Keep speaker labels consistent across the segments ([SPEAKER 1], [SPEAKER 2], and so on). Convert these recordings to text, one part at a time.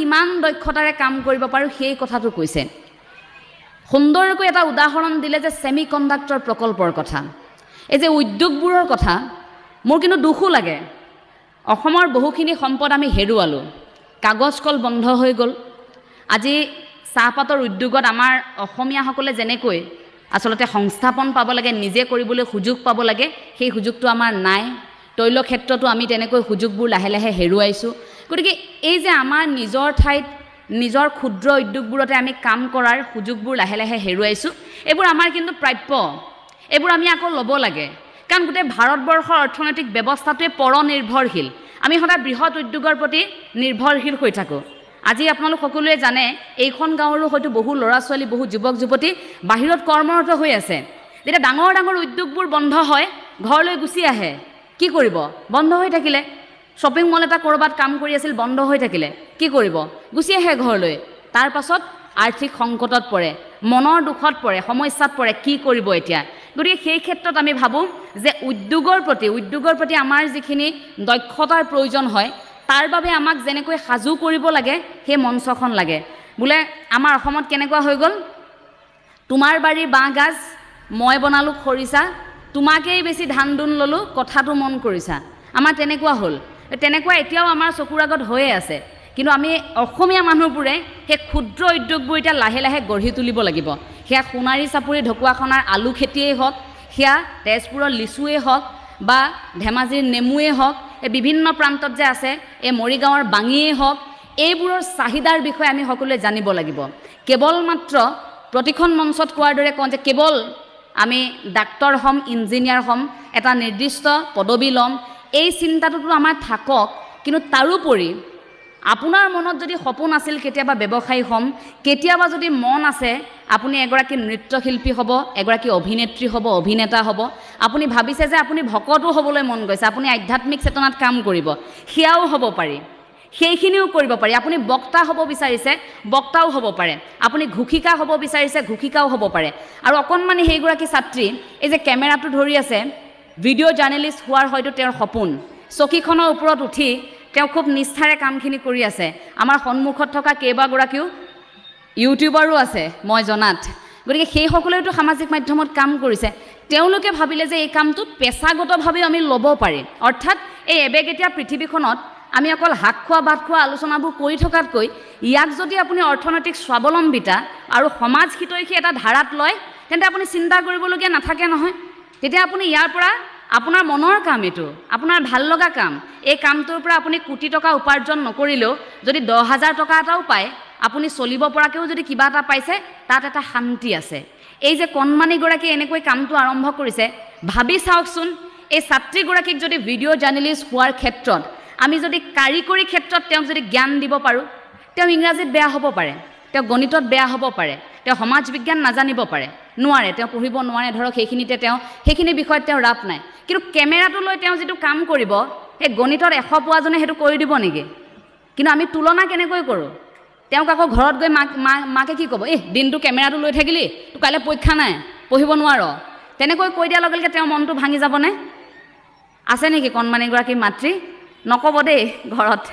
[SPEAKER 1] কিমান দক্ষতাৰে কাম কৰিব পাৰোঁ সেই কথাটো কৈছে সুন্দৰকৈ এটা উদাহৰণ দিলে যে সেমি কণ্ডাক্টৰ প্ৰকল্পৰ কথা এই যে উদ্যোগবোৰৰ কথা মোৰ কিন্তু দুখো লাগে অসমৰ বহুখিনি সম্পদ আমি হেৰুৱালোঁ কাগজ কল বন্ধ হৈ গ'ল আজি চাহপাতৰ উদ্যোগত আমাৰ অসমীয়াসকলে যেনেকৈ আচলতে সংস্থাপন পাব লাগে নিজে কৰিবলৈ সুযোগ পাব লাগে সেই সুযোগটো আমাৰ নাই তৈল ক্ষেত্ৰতো আমি তেনেকৈ সুযোগবোৰ লাহে লাহে হেৰুৱাইছোঁ গতিকে এই যে আমাৰ নিজৰ ঠাইত নিজৰ ক্ষুদ্ৰ উদ্যোগবোৰতে আমি কাম কৰাৰ সুযোগবোৰ লাহে লাহে হেৰুৱাইছোঁ এইবোৰ আমাৰ কিন্তু প্ৰাপ্য এইবোৰ আমি আকৌ ল'ব লাগে কাৰণ গোটেই ভাৰতবৰ্ষৰ অৰ্থনৈতিক ব্যৱস্থাটোৱে পৰনিৰ্ভৰশীল আমি সদায় বৃহৎ উদ্যোগৰ প্ৰতি নিৰ্ভৰশীল হৈ থাকোঁ আজি আপোনালোক সকলোৱে জানে এইখন গাঁৱৰো হয়তো বহু ল'ৰা ছোৱালী বহু যুৱক যুৱতী বাহিৰত কৰ্মৰত হৈ আছে যেতিয়া ডাঙৰ ডাঙৰ উদ্যোগবোৰ বন্ধ হয় ঘৰলৈ গুচি আহে কি কৰিব বন্ধ হৈ থাকিলে শ্বপিং মল এটা ক'ৰবাত কাম কৰি আছিল বন্ধ হৈ থাকিলে কি কৰিব গুচি আহে ঘৰলৈ তাৰ পাছত আৰ্থিক সংকটত পৰে মনৰ দুখত পৰে সমস্যাত পৰে কি কৰিব এতিয়া গতিকে সেই ক্ষেত্ৰত আমি ভাবোঁ যে উদ্যোগৰ প্ৰতি আমাৰ যিখিনি দক্ষতাৰ প্ৰয়োজন হয় তাৰ বাবে আমাক যেনেকৈ সাজু কৰিব লাগে সেই মঞ্চখন লাগে বোলে আমাৰ অসমত কেনেকুৱা হৈ গ'ল তোমাৰ বাৰীৰ বাঁহ গাজ মই বনালোঁ খৰিচা তোমাকেই বেছি ধান দুন ল'লোঁ কথাটো মন কৰিছা আমাৰ তেনেকুৱা হ'ল তেনেকুৱা এতিয়াও আমাৰ চকুৰ আগত হৈয়ে আছে কিন্তু আমি অসমীয়া মানুহবোৰে সেই ক্ষুদ্ৰ উদ্যোগবোৰ এতিয়া লাহে লাহে গঢ়ি তুলিব লাগিব সেয়া সোণাৰী চাপৰি ঢকুৱাখনাৰ আলু খেতিয়েই হওক সেয়া তেজপুৰৰ লিচুৱেই হওক বা ধেমাজিৰ নেমুৱেই হওক এই বিভিন্ন প্ৰান্তত যে আছে এই মৰিগাঁৱৰ বাঙিয়েই হওক এইবোৰৰ চাহিদাৰ বিষয়ে আমি সকলোৱে জানিব লাগিব কেৱল মাত্ৰ প্ৰতিখন মঞ্চত কোৱাৰ দৰে কওঁ যে কেৱল আমি ডাক্তৰ হ'ম ইঞ্জিনিয়াৰ হ'ম এটা নিৰ্দিষ্ট পদবী ল'ম এই চিন্তাটোতো আমাৰ থাকক কিন্তু তাৰোপৰি আপোনাৰ মনত যদি সপোন আছিল কেতিয়াবা ব্যৱসায়ী হ'ম কেতিয়াবা যদি মন আছে আপুনি এগৰাকী নৃত্যশিল্পী হ'ব এগৰাকী অভিনেত্ৰী হ'ব অভিনেতা হ'ব আপুনি ভাবিছে যে আপুনি ভকতো হ'বলৈ মন গৈছে আপুনি আধ্যাত্মিক চেতনাত কাম কৰিব সেয়াও হ'ব পাৰি সেইখিনিও কৰিব পাৰি আপুনি বক্তা হ'ব বিচাৰিছে বক্তাও হ'ব পাৰে আপুনি ঘোষিকা হ'ব বিচাৰিছে ঘোষিকাও হ'ব পাৰে আৰু অকণমানি সেইগৰাকী ছাত্ৰী এই যে কেমেৰাটো ধৰি আছে ভিডিঅ' জাৰ্নেলিষ্ট হোৱাৰ হয়তো তেওঁৰ সপোন চকীখনৰ ওপৰত উঠি তেওঁ খুব নিষ্ঠাৰে কামখিনি কৰি আছে আমাৰ সন্মুখত থকা কেইবাগৰাকীও ইউটিউবাৰো আছে মই জনাত গতিকে সেইসকলেতো সামাজিক মাধ্যমত কাম কৰিছে তেওঁলোকে ভাবিলে যে এই কামটোত পেছাগতভাৱেও আমি ল'ব পাৰিম অৰ্থাৎ এই এবেগেটীয়া পৃথিৱীখনত আমি অকল হাক খোৱা ভাত খোৱা আলোচনাবোৰ কৰি থকাতকৈ ইয়াক যদি আপুনি অৰ্থনৈতিক স্বাৱলম্বিতা আৰু সমাজ হিতৈষী এটা ধাৰাত লয় তেন্তে আপুনি চিন্তা কৰিবলগীয়া নাথাকে নহয় তেতিয়া আপুনি ইয়াৰ পৰা আপোনাৰ মনৰ কাম এইটো আপোনাৰ ভাল লগা কাম এই কামটোৰ পৰা আপুনি কোটি টকা উপাৰ্জন নকৰিলেও যদি 10,000 টকা এটাও পায় আপুনি চলিব পৰাকেও যদি কিবা এটা পাইছে তাত এটা শান্তি আছে এই যে কণমানিগৰাকী এনেকৈ কামটো আৰম্ভ কৰিছে ভাবি চাওকচোন এই ছাত্ৰীগৰাকীক যদি ভিডিঅ' জাৰ্নেলিষ্ট হোৱাৰ ক্ষেত্ৰত আমি যদি কাৰিকৰী ক্ষেত্ৰত তেওঁক যদি জ্ঞান দিব পাৰোঁ তেওঁ ইংৰাজীত বেয়া হ'ব পাৰে তেওঁ গণিতত বেয়া হ'ব পাৰে তেওঁ সমাজ বিজ্ঞান নাজানিব পাৰে নোৱাৰে তেওঁ পঢ়িব নোৱাৰে ধৰক সেইখিনিতে তেওঁ সেইখিনি বিষয়ত তেওঁ ৰাপ নাই কিন্তু কেমেৰাটো লৈ তেওঁ যিটো কাম কৰিব সেই গণিতত 100 পোৱাজনে সেইটো কৰি দিব নেকি কিন্তু আমি তুলনা কেনেকৈ কৰোঁ তেওঁক আকৌ ঘৰত গৈ মাকে কি ক'ব দিনটো কেমেৰাটো লৈ থাকিলি তোৰ কাইলৈ পৰীক্ষা নাই পঢ়িব নোৱাৰ তেনেকৈ কৈ দিয়াৰ লগে লগে তেওঁৰ মনটো ভাঙি যাবনে আছে নেকি কণমানিগৰাকী মাতৃ নক'ব দেই ঘৰত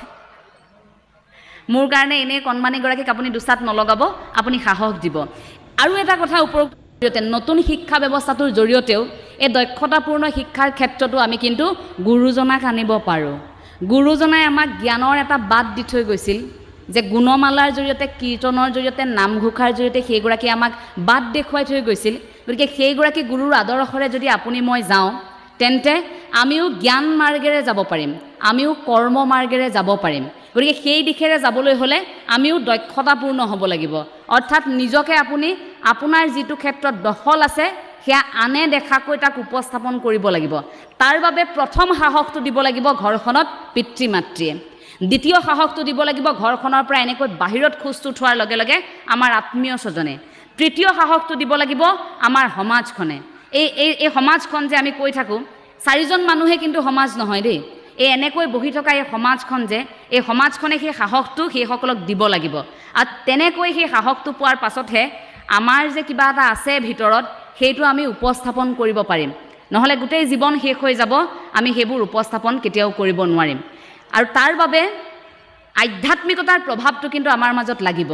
[SPEAKER 1] মোৰ কাৰণে এনেই কণমানিগৰাকীক আপুনি দুচাত নলগাব আপুনি সাহস দিব আৰু এটা কথা উপৰোক্ত নতুন শিক্ষা ব্যৱস্থাটোৰ জৰিয়তেও এই দক্ষতাপূৰ্ণ শিক্ষাৰ ক্ষেত্ৰতো আমি কিন্তু গুৰুজনাক আনিব পাৰোঁ গুৰুজনাই আমাক জ্ঞানৰ এটা বাট দি থৈ গৈছিল যে গুণমালাৰ জৰিয়তে কীৰ্তনৰ জৰিয়তে নামঘোষাৰ জৰিয়তে সেইগৰাকী আমাক বাট দেখুৱাই থৈ গৈছিল গতিকে সেইগৰাকী গুৰুৰ আদৰ্শৰে যদি আপুনি মই যাওঁ তেন্তে আমিও জ্ঞান মাৰ্গেৰে যাব পাৰিম আমিও কৰ্ম মাৰ্গেৰে যাব পাৰিম গতিকে সেই দিশেৰে যাবলৈ হ'লে আমিও দক্ষতাপূৰ্ণ হ'ব লাগিব অৰ্থাৎ নিজকে আপুনি আপোনাৰ যিটো ক্ষেত্ৰত দখল আছে সেয়া আনে দেখাকৈ তাক উপস্থাপন কৰিব লাগিব তাৰ বাবে প্ৰথম সাহসটো দিব লাগিব ঘৰখনত পিতৃ মাতৃয়ে দ্বিতীয় সাহসটো দিব লাগিব ঘৰখনৰ পৰা এনেকৈ বাহিৰত খোজটো থোৱাৰ লগে লগে আমাৰ আত্মীয় স্বজনে তৃতীয় সাহসটো দিব লাগিব আমাৰ সমাজখনে এই সমাজখন যে আমি কৈ থাকোঁ 4জন মানুহে কিন্তু সমাজ নহয় দেই এই এনেকৈ বহি থকা এই সমাজখন যে এই সমাজখনে সেই সাহসটো সেইসকলক দিব লাগিব আৰু তেনেকৈ সেই সাহসটো পোৱাৰ পাছতহে আমাৰ যে কিবা এটা আছে ভিতৰত সেইটো আমি উপস্থাপন কৰিব পাৰিম নহ'লে গোটেই জীৱন শেষ হৈ যাব আমি সেইবোৰ উপস্থাপন কেতিয়াও কৰিব নোৱাৰিম আৰু তাৰ বাবে আধ্যাত্মিকতাৰ প্ৰভাৱটো কিন্তু আমাৰ মাজত লাগিব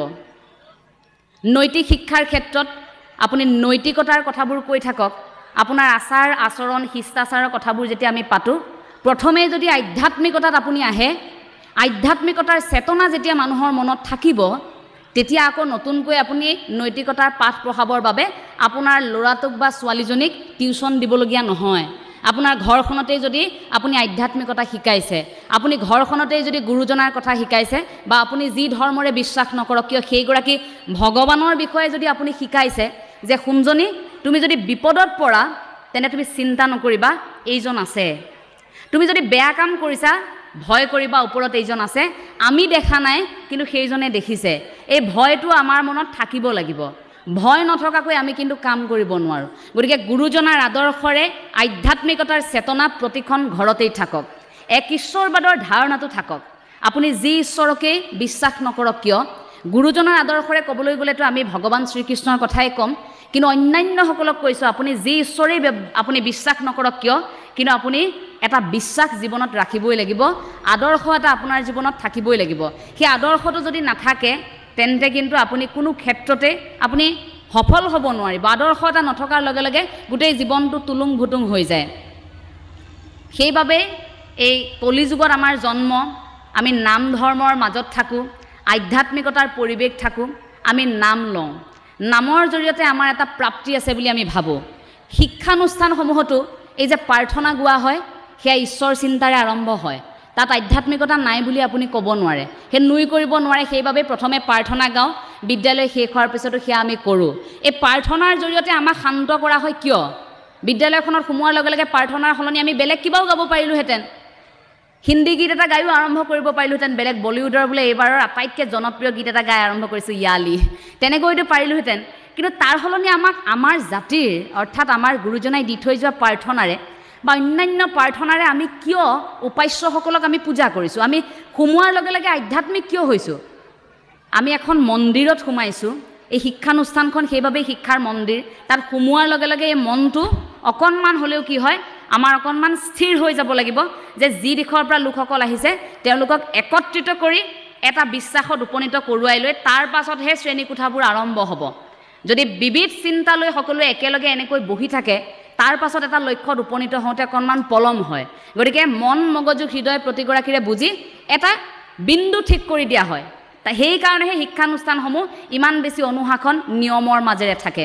[SPEAKER 1] নৈতিক শিক্ষাৰ ক্ষেত্ৰত আপুনি নৈতিকতাৰ কথাবোৰ কৈ থাকক আপোনাৰ আচাৰ আচৰণ শিষ্টাচাৰৰ কথাবোৰ যেতিয়া আমি পাতো প্ৰথমে যদি আধ্যাত্মিকতাত আপুনি আহে আধ্যাত্মিকতাৰ চেতনা যেতিয়া মানুহৰ মনত থাকিব তেতিয়া আকৌ নতুনকৈ আপুনি নৈতিকতাৰ পাঠ পঢ়াবৰ বাবে আপোনাৰ ল'ৰাটোক বা ছোৱালীজনীক টিউচন দিবলগীয়া নহয় আপোনাৰ ঘৰখনতেই যদি আপুনি আধ্যাত্মিকতা শিকাইছে আপুনি ঘৰখনতেই যদি গুৰুজনাৰ কথা শিকাইছে বা আপুনি যি ধৰ্মৰে বিশ্বাস নকৰক কিয় সেইগৰাকী ভগৱানৰ বিষয়ে যদি আপুনি শিকাইছে যে শুনজনী তুমি যদি বিপদত পৰা তেনে তুমি চিন্তা নকৰিবা এইজন আছে তুমি যদি বেয়া কাম কৰিছা ভয় কৰিবা ওপৰত এইজন আছে আমি দেখা নাই কিন্তু সেইজনে দেখিছে এই ভয়টো আমাৰ মনত থাকিব লাগিব ভয় নথকাকৈ আমি কিন্তু কাম কৰিব নোৱাৰো গতিকে গুৰুজনাৰ আদৰ্শৰে আধ্যাত্মিকতাৰ চেতনা প্ৰতিখন ঘৰতেই থাকক এক ঈশ্বৰবাদৰ ধাৰণাটো থাকক আপুনি যি ঈশ্বৰকে বিশ্বাস নকৰক কিয় গুৰুজনাৰ আদৰ্শৰে ক'বলৈ গ'লেতো আমি ভগৱান শ্ৰীকৃষ্ণৰ কথাই ক'ম কিন্তু অন্যান্যসকলক কৈছোঁ আপুনি যি ঈশ্বৰেই আপুনি বিশ্বাস নকৰক কিয় কিন্তু আপুনি এটা বিশ্বাস জীৱনত ৰাখিবই লাগিব আদৰ্শ এটা আপোনাৰ জীৱনত থাকিবই লাগিব সেই আদৰ্শটো যদি নাথাকে তেন্তে কিন্তু আপুনি কোনো ক্ষেত্ৰতে আপুনি সফল হ'ব নোৱাৰিব আদৰ্শ এটা নথকাৰ লগে লগে গোটেই জীৱনটো তুলুং ভুতুং হৈ যায় সেইবাবে এই কলিযুগত আমাৰ জন্ম আমি নাম ধৰ্মৰ মাজত থাকোঁ আধ্যাত্মিকতাৰ পৰিৱেশ থাকোঁ আমি নাম লওঁ নামৰ জৰিয়তে আমাৰ এটা প্ৰাপ্তি আছে বুলি আমি ভাবোঁ শিক্ষানুষ্ঠানসমূহতো এই যে প্ৰাৰ্থনা গোৱা হয় সেয়া ঈশ্বৰ চিন্তাৰে আৰম্ভ হয় তাত আধ্যাত্মিকতা নাই বুলি আপুনি ক'ব নোৱাৰে সেই নুই কৰিব নোৱাৰে সেইবাবে প্ৰথমে প্ৰাৰ্থনা গাওঁ বিদ্যালয় শেষ হোৱাৰ পিছতো সেয়া আমি কৰোঁ এই প্ৰাৰ্থনাৰ জৰিয়তে আমাক শান্ত কৰা হয় কিয় বিদ্যালয়খনত সোমোৱাৰ লগে লগে প্ৰাৰ্থনাৰ সলনি আমি বেলেগ কিবাও গাব পাৰিলোহেঁতেন হিন্দী গীত এটা গায়ো আৰম্ভ কৰিব পাৰিলোহেঁতেন বেলেগ বলিউডৰ বোলে এইবাৰৰ আটাইতকৈ জনপ্ৰিয় গীত এটা গাই আৰম্ভ কৰিছোঁ ইয়ালি তেনেকৈতো পাৰিলোহেঁতেন কিন্তু তাৰ সলনি আমাক আমাৰ জাতিৰ অৰ্থাৎ আমাৰ গুৰুজনাই দি থৈ যোৱা প্ৰাৰ্থনাৰে বা অন্যান্য প্ৰাৰ্থনাৰে আমি কিয় উপাস্যসকলক আমি পূজা কৰিছোঁ আমি সোমোৱাৰ লগে লগে আধ্যাত্মিক কিয় হৈছোঁ আমি এখন মন্দিৰত সোমাইছোঁ এই শিক্ষানুষ্ঠানখন সেইবাবেই শিক্ষাৰ মন্দিৰ তাত সোমোৱাৰ লগে লগে এই মনটো অকণমান হ'লেও কি হয় আমাৰ অকণমান স্থিৰ হৈ যাব লাগিব যে যি দিশৰ পৰা লোকসকল আহিছে তেওঁলোকক একত্ৰিত কৰি এটা বিশ্বাসত উপনীত কৰোৱাই লৈ তাৰ পাছতহে শ্ৰেণীকোঠাবোৰ আৰম্ভ হ'ব যদি বিবিধ চিন্তা লৈ সকলোৱে একেলগে এনেকৈ বহি থাকে তাৰ পাছত এটা লক্ষ্যত উপনীত হওঁতে অকণমান পলম হয় গতিকে মন মগজু হৃদয় প্ৰতিগৰাকীৰে বুজি এটা বিন্দু ঠিক কৰি দিয়া হয় সেইকাৰণেহে শিক্ষানুষ্ঠানসমূহ ইমান বেছি অনুশাসন নিয়মৰ মাজেৰে থাকে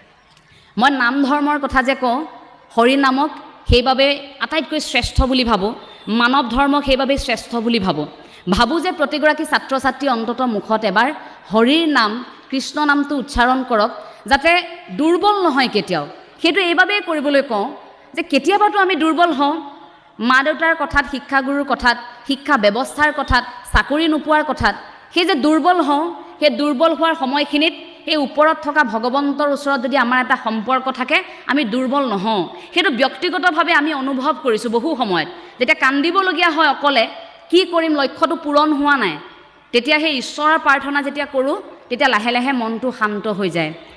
[SPEAKER 1] মই নাম ধৰ্মৰ কথা যে কওঁ হৰি নামক সেইবাবে আটাইতকৈ শ্ৰেষ্ঠ বুলি ভাবোঁ মানৱ ধৰ্মক সেইবাবে শ্ৰেষ্ঠ বুলি ভাবোঁ যে প্ৰতিগৰাকী ছাত্ৰ ছাত্ৰী অন্ততঃ মুখত এবাৰ হৰিৰ নাম কৃষ্ণ নামটো উচ্চাৰণ কৰক যাতে দুৰ্বল নহয় কেতিয়াও সেইটো এইবাবেই কৰিবলৈ কওঁ যে কেতিয়াবাতো আমি দুৰ্বল হওঁ মা দেউতাৰ কথাত শিক্ষাগুৰুৰ কথাত শিক্ষা ব্যৱস্থাৰ কথাত চাকৰি নোপোৱাৰ কথাত সেই যে দুৰ্বল হওঁ সেই দুৰ্বল হোৱাৰ সময়খিনিত সেই ওপৰত থকা ভগৱন্তৰ ওচৰত যদি আমাৰ এটা সম্পৰ্ক থাকে আমি দুৰ্বল নহওঁ সেইটো ব্যক্তিগতভাৱে আমি অনুভৱ কৰিছোঁ বহু সময়ত যেতিয়া কান্দিবলগীয়া হয় অকলে কি কৰিম লক্ষ্যটো পূৰণ হোৱা নাই তেতিয়া সেই ঈশ্বৰৰ প্ৰাৰ্থনা যেতিয়া কৰোঁ তেতিয়া লাহে লাহে মনটো শান্ত হৈ যায়